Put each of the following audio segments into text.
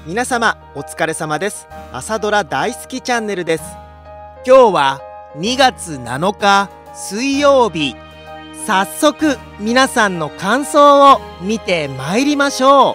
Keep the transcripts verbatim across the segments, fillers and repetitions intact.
皆様お疲れ様です。朝ドラ大好きチャンネルです。今日はにがつなのか水曜日。早速皆さんの感想を見てまいりましょ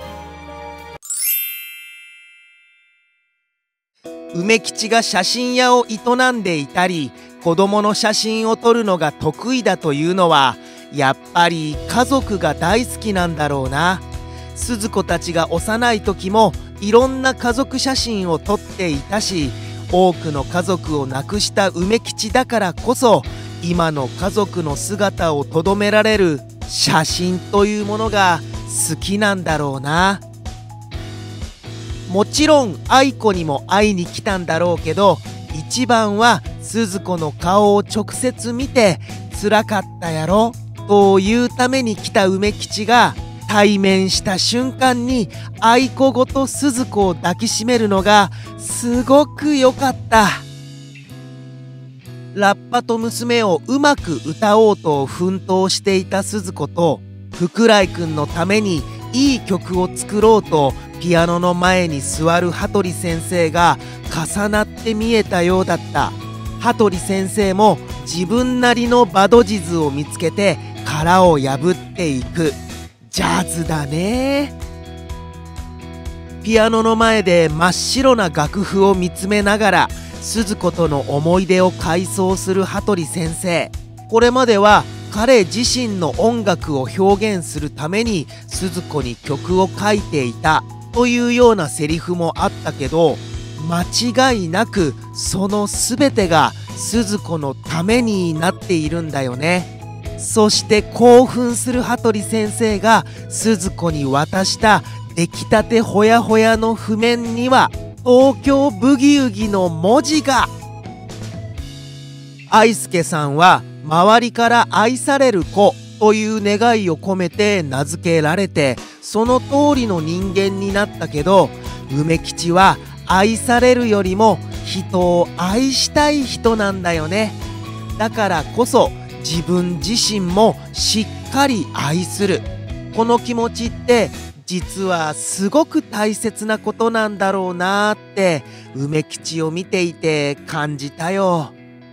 う。梅吉が写真屋を営んでいたり、子供の写真を撮るのが得意だというのは、やっぱり家族が大好きなんだろうな。鈴子たちが幼い時もいろんな家族写真を撮っていたし、多くの家族を亡くした梅吉だからこそ、今の家族の姿をとどめられる写真というものが好きなんだろうな。もちろん愛子にも会いに来たんだろうけど、一番は鈴子の顔を直接見て辛かったやろというために来た梅吉が、対面した瞬間に愛子ごと鈴子を抱きしめるのがすごく良かった。ラッパと娘をうまく歌おうと奮闘していた鈴子と、福来くんのためにいい曲を作ろうとピアノの前に座る羽鳥先生が重なって見えたようだった。羽鳥先生も自分なりのバドジズを見つけて殻を破っていく。ジャズだね。ピアノの前で真っ白な楽譜を見つめながら鈴子との思い出を回想する羽鳥先生。これまでは彼自身の音楽を表現するために鈴子に曲を書いていたというようなセリフもあったけど、間違いなくその全てが鈴子のためになっているんだよね。そして興奮する羽鳥先生が鈴子に渡した出来たてほやほやの譜面には東京ブギウギの文字が。愛介さんは周りから愛される子という願いを込めて名付けられて、その通りの人間になったけど、梅吉は愛されるよりも人を愛したい人なんだよね。だからこそ自分自身もしっかり愛する、この気持ちって実はすごく大切なことなんだろうなーって梅吉を見ていて感じたよ。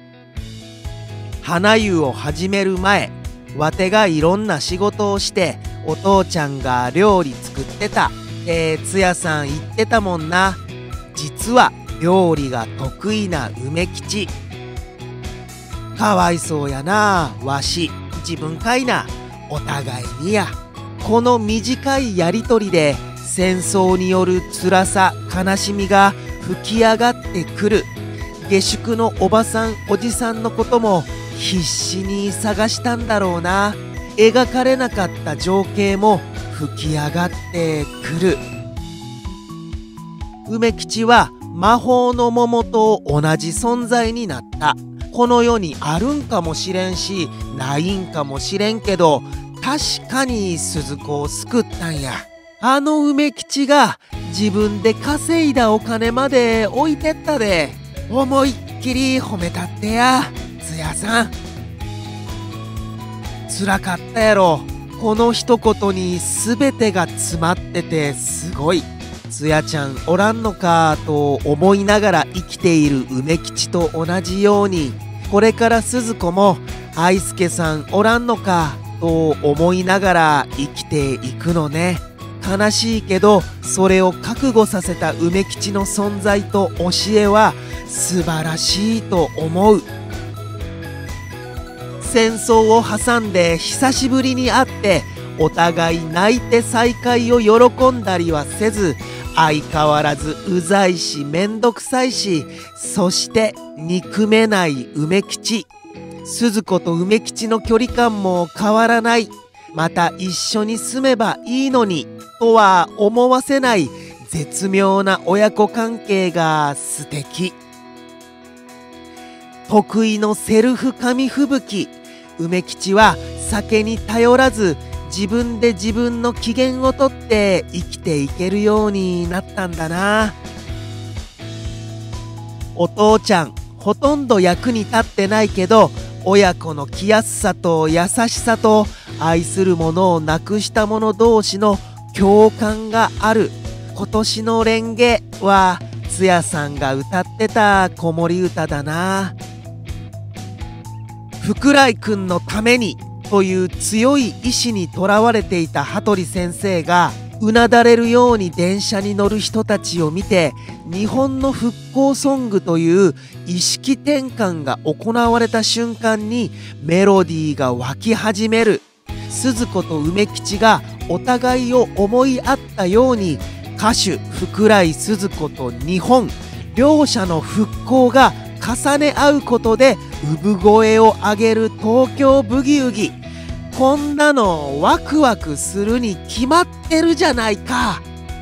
花湯を始める前、わてがいろんな仕事をしてお父ちゃんが料理作ってたってつやさん言ってたもんな。実は料理が得意な梅吉。かわいそうやな、わし自分かいな、お互いにや。この短いやりとりで戦争による辛さ悲しみが吹き上がってくる。下宿のおばさんおじさんのことも必死に探したんだろうな。描かれなかった情景も吹き上がってくる。梅吉は魔法の桃と同じ存在になった。この世にあるんかもしれんしないんかもしれんけど、確かに鈴子を救ったんや。あの梅吉が自分で稼いだお金まで置いてったで。思いっきり褒めたってや、つやさん。辛かったやろ。この一言に全てが詰まっててすごい。つやちゃんおらんのかと思いながら生きている梅吉と同じように、これから鈴子も愛介さんおらんのかと思いながら生きていくのね。悲しいけどそれを覚悟させた梅吉の存在と教えは素晴らしいと思う。戦争を挟んで久しぶりに会ってお互い泣いて再会を喜んだりはせず、相変わらずうざいしめんどくさいし、そして憎めない梅吉。鈴子と梅吉の距離感も変わらない。また一緒に住めばいいのにとは思わせない絶妙な親子関係が素敵。得意のセルフ紙吹雪。梅吉は酒に頼らず自分で自分の機嫌をとって生きていけるようになったんだな。お父ちゃんほとんど役に立ってないけど、親子の気安さと優しさと愛するものをなくした者同士の共感がある。 今年のレンゲはつやさんが歌ってた子守歌だな。福来くんのためにという強い意志にとらわれていた羽鳥先生がうなだれるように電車に乗る人たちを見て、日本の復興ソングという意識転換が行われた瞬間にメロディーが湧き始める。鈴子と梅吉がお互いを思い合ったように、歌手福来スズ子と日本両者の復興が重ね合うことで産声を上げる東京ブギウギ。こんなのワクワクするに決まってるじゃないか。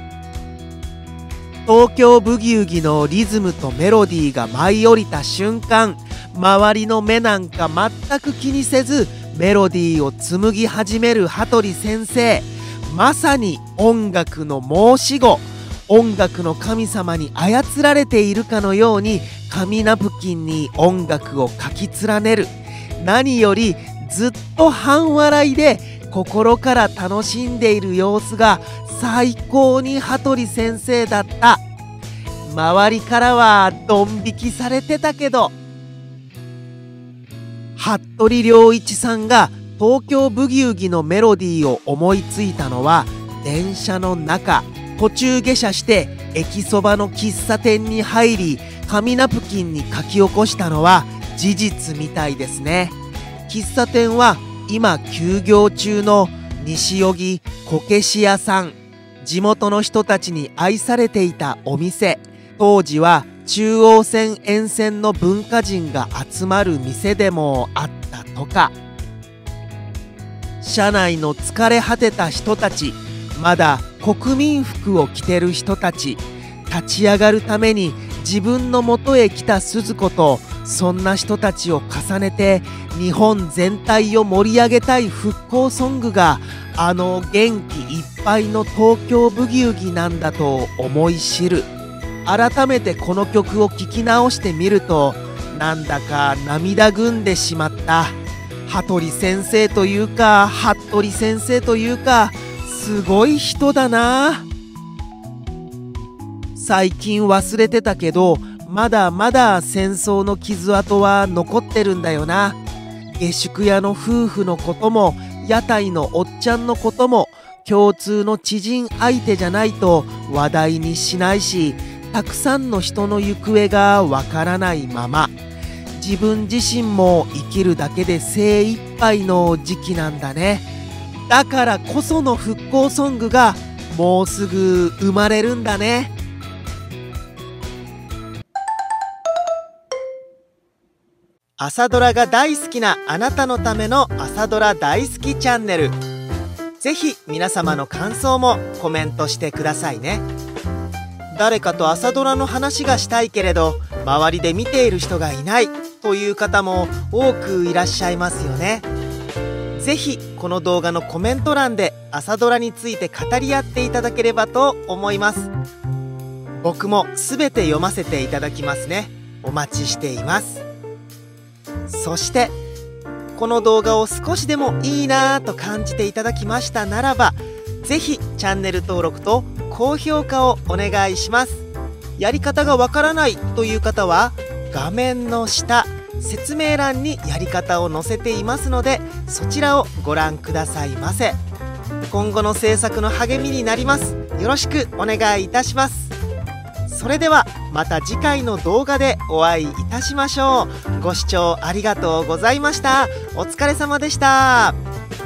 東京ブギウギのリズムとメロディーが舞い降りた瞬間、周りの目なんか全く気にせずメロディーを紡ぎ始める羽鳥先生。まさに音楽の申し子、音楽の神様に操られているかのように紙ナプキンに音楽を書き連ねる。何よりずっと半笑いで心から楽しんでいる様子が最高に羽鳥先生だった。周りからはドン引きされてたけど、服部良一さんが東京ブギウギのメロディーを思いついたのは電車の中、途中下車して駅そばの喫茶店に入り紙ナプキンに書き起こしたのは事実みたいですね。喫茶店は今休業中の西荻こけし屋さん。地元の人たちに愛されていたお店。当時は中央線沿線の文化人が集まる店でもあったとか。車内の疲れ果てた人たち、まだ国民服を着てる人たち、立ち上がるために自分の元へ来た鈴子と、そんな人たちを重ねて日本全体を盛り上げたい復興ソングがあの元気いっぱいの東京ブギウギなんだと思い知る。改めてこの曲を聴き直してみると、なんだか涙ぐんでしまった。羽鳥先生というか服部先生というかすごい人だな。最近忘れてたけど、まだまだ戦争の傷跡は残ってるんだよな。下宿屋の夫婦のことも屋台のおっちゃんのことも共通の知人相手じゃないと話題にしないし、たくさんの人の行方がわからないまま、自分自身も生きるだけで精一杯の時期なんだね。だからこその復興ソングがもうすぐ生まれるんだね。朝ドラが大好きなあなたのための朝ドラ大好きチャンネル。ぜひ皆様の感想もコメントしてくださいね。誰かと朝ドラの話がしたいけれど周りで見ている人がいないという方も多くいらっしゃいますよね。ぜひこの動画のコメント欄で朝ドラについて語り合っていただければと思います。僕もすべて読ませていただきますね。お待ちしています。そしてこの動画を少しでもいいなぁと感じていただきましたならば、ぜひチャンネル登録と高評価をお願いします。やり方がわからないという方は画面の下説明欄にやり方を載せていますので、そちらをご覧くださいませ。今後の制作の励みになります。よろしくお願いいたします。それではまた次回の動画でお会いいたしましょう。ご視聴ありがとうございました。お疲れ様でした。